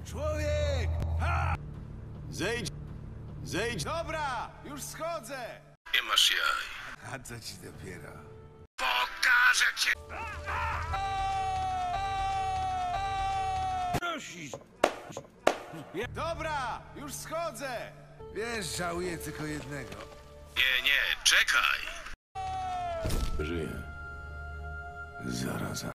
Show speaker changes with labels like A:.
A: Człowiek! Ha!
B: Zejdź! Zejdź!
A: Dobra, już schodzę!
C: Nie masz jaj.
A: A co ci dopiero?
C: Pokażę cię!
A: Dobra, już schodzę! Wiesz, żałuję tylko jednego.
C: Nie, czekaj!
B: Żyję. Zaraza.